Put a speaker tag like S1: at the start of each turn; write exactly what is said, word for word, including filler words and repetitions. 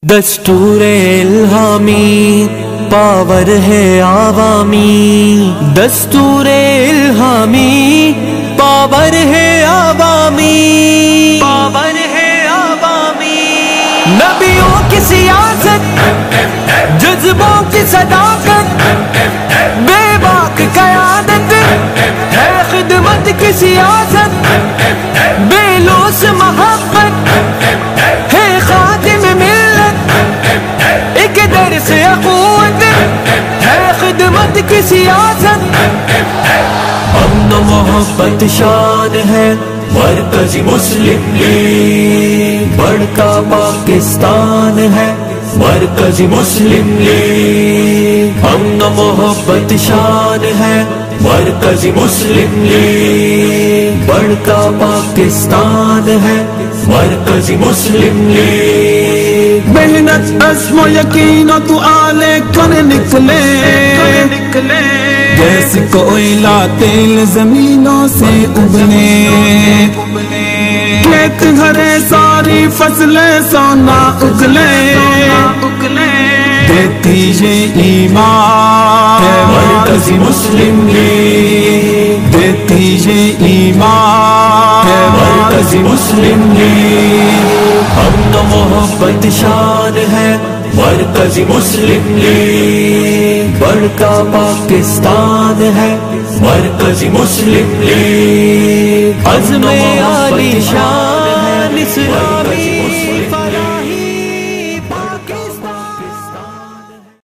S1: دستور الہامی پاور ہے عوامی، دستور الہامی پاور ہے عوامی، پاور ہے عوامی۔ نبیوں کی سیاست، جذبوں کی صداقت، بے باک قیادت ہے خدمت کی سیاست، بے لوث محبت ہے خاتم ملت، ایک درس اخوت ہے خدمت کی سیاست۔ امن و محبت شان ہے مرکزی مسلم لیگ، بڑکا پاکستان ہے مرکزی مسلم لیگ۔ امن و محبت شان ہے مرکزی مسلم لیگ، بڑکا پاکستان ہے مرکزی مسلم لیگ۔
S2: محنت عزم و یقین و دعالے کر نکلے، جیسے کوئلہ تیل زمینوں سے ابلے، کھیت گھرے ساری فصلیں سونا اگلے، دیتی یہ ایمان ہے
S1: مرکزی مسلم لیگ،
S2: دیتی یہ ایمان ہے
S1: مرکزی مسلم لیگ۔ امن و محبت شان ہے مرکزی مسلم لیگ، بڑکا پاکستان ہے مرکزی مسلم لیگ۔ عزم عالی شان اسلامی